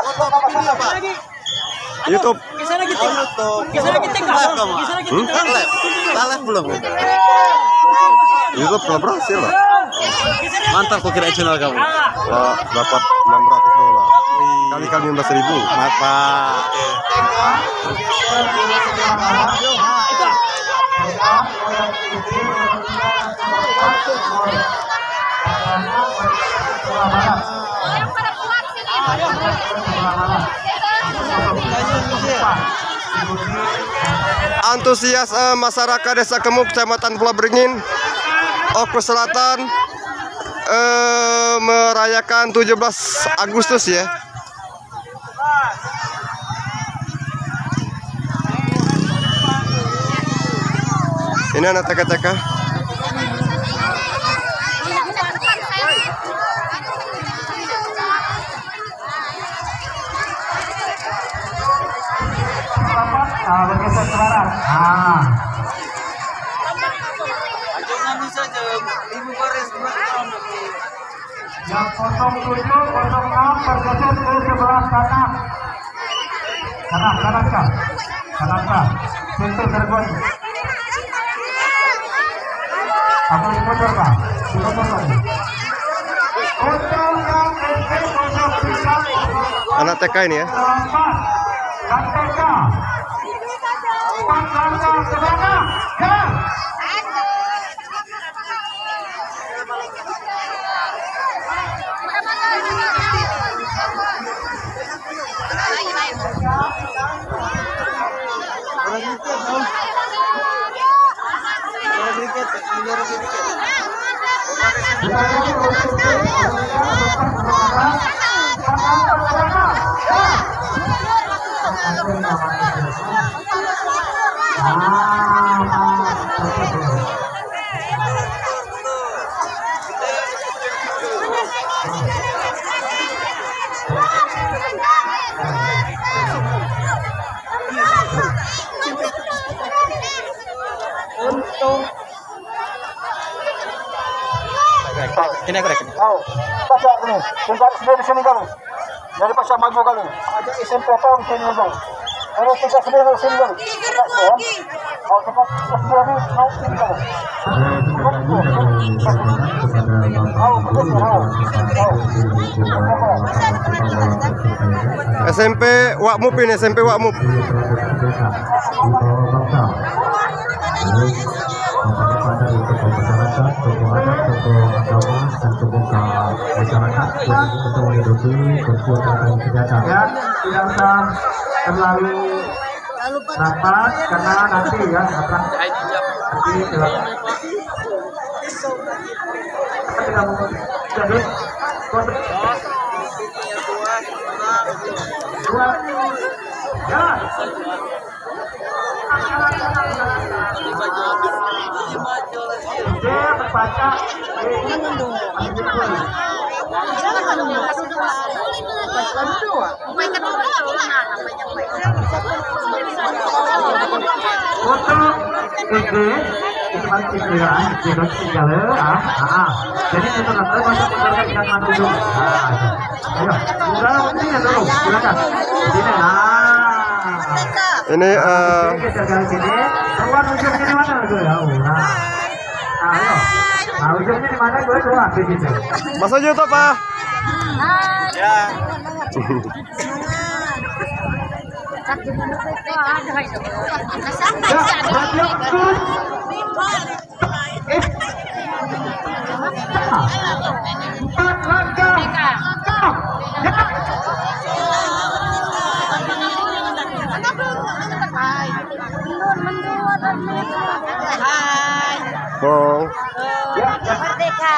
YouTube. Live belum. YouTube belum berhasil lah. Mantap kok kira channel kamu. Wah, dapat $600. Kali-kali 15.000. Mantap. Antusias masyarakat Desa Kemuk, Kecamatan Pulau Beringin, Oku Selatan, merayakan 17 Agustus ya. Ini anak TK-TK. Bergeser ke barat. Yang 0706 bergeser ke sebelah kanan. Kanan. Pintu terkunci. Apa diputar Pak? Diputar lagi. Untuk yang Anak TK ini ya. dan TK. Langkah ke mana? Ini aku rek. Oh, pasang ini. Tinggal di sini kali. Dari pasang maju kali. Ada SMP tahun sini kali. Kalau kita sendiri sini kali. Oh, kita sendiri mau sini kali. SMP Wakmup ini, SMP Wakmup. Kepada untuk masyarakat, tokoh adat, tokoh agama, dan tokoh masyarakat untuk menghidupi kekuatan senjata. Ya, tidak usah terlalu rapat karena nanti ya nanti silakan. Tidak mau jadi ya. Dia berbaca jadi itu nanti masuk ke ikan mati dulu. Ayo, ini dulu, silakan. Sini, Ini ujungnya di mana gue ya? Ayo. Nah, ujungnya di mana gue tuh di situ. masuk YouTube Pak. Ya. Bong. Merdeka.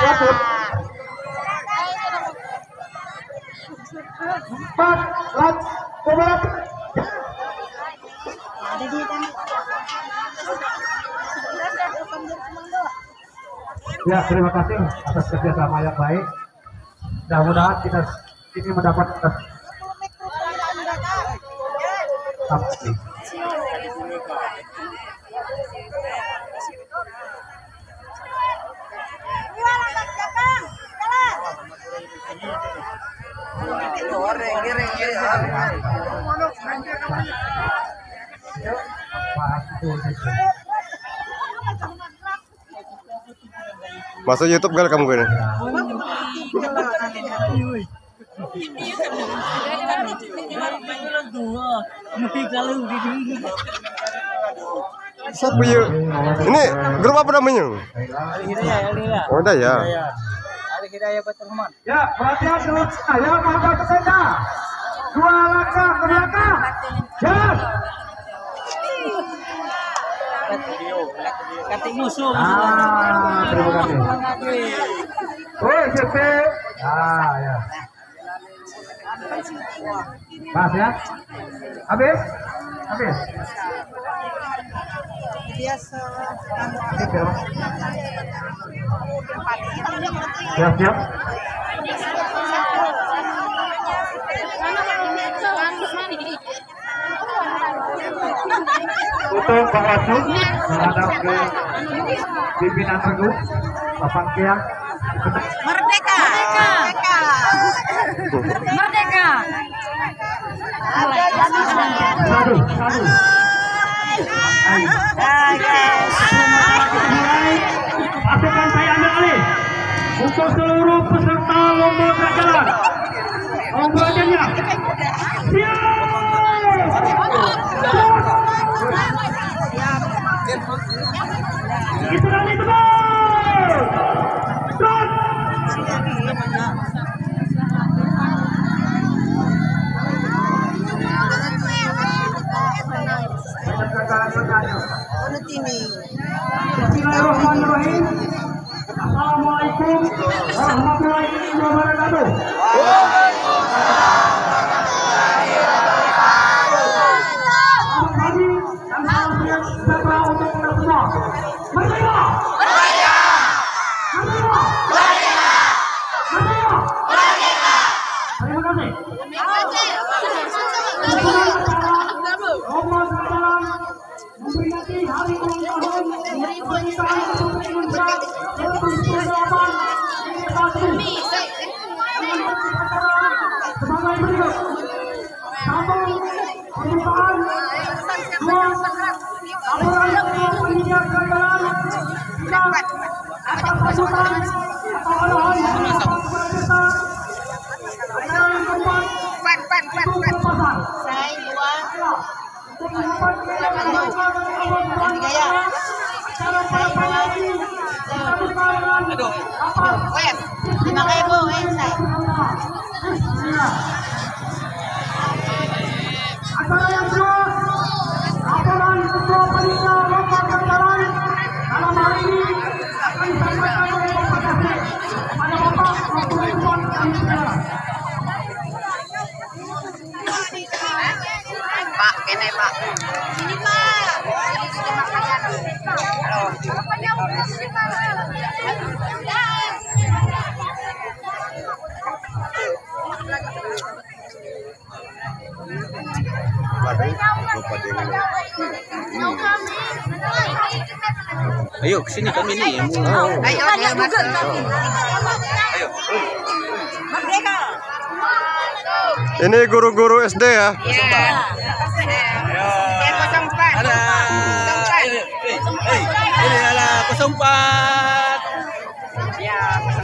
Ya, terima kasih atas kerjasama yang baik. Mudah-mudahan kita ini mendapat Masuk YouTube kali kamu ini. Siapa yuk? Ini grup apa namanya? Oh, ada ya. Ya, perhatian dulu. Ya, mangga sepeda. 2 langkah ke belakang. Jalan. Katik musuh. Terima kasih. Woi, CP. Ya. Pas ya. Habis. Siap. Untuk Pak Wasu menghadap ke pimpinan Teguh, Bapak Kiang. Merdeka. Satu. Pasukan saya ambil alih untuk seluruh peserta lomba berjalan. Lomba-nya siap. Itu nanti Bismillahirrahmanirrahim. Assalamualaikum warahmatullahi wabarakatuh. Selamat pagi dan salam sejahtera untuk kita semua. Merdeka! Terima kasih. Memperingati hari ulang tahun kemerdekaan Republik Indonesia ke-78 sebagai berikut. 1. Pembukaan. 2. Laporan ketua panitia keagamaan. 3. Atas pasukan atau olahan yang dilakukan desa. Dan yang keempat, itu pelepasan. Acara yang kedua, laporan ketua panitia lomba berjalan. Dalam hal ini akan disampaikan oleh Bapak Kasih kepada Bapak Ridwan Kamil. Pak, kene Pak. Sini Pak. Ayo kesini kami nih. Ayo masuk. Ayo. Merdeka. Ini guru-guru SD ya. Iya. Ayo. 04. Ada. Ini adalah 04. Ya,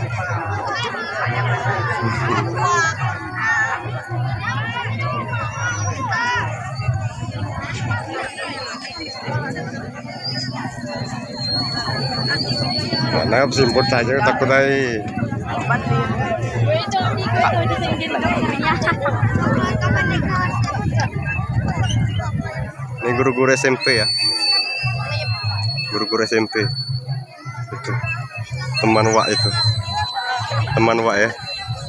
04. Mana simput saja takut ay. Ini guru-guru SMP ya. Guru-guru SMP. Itu. Teman Wak itu. Teman Wak ya.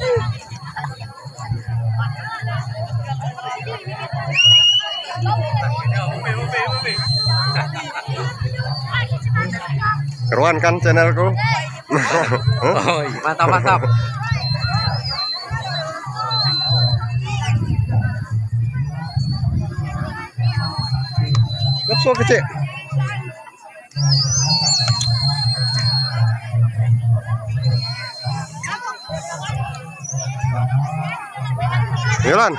Keruan kan channelku. Oh, mantap. Lapso kecil. Lan.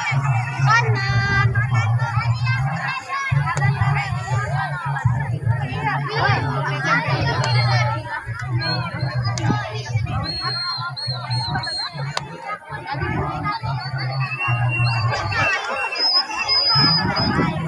Kanan.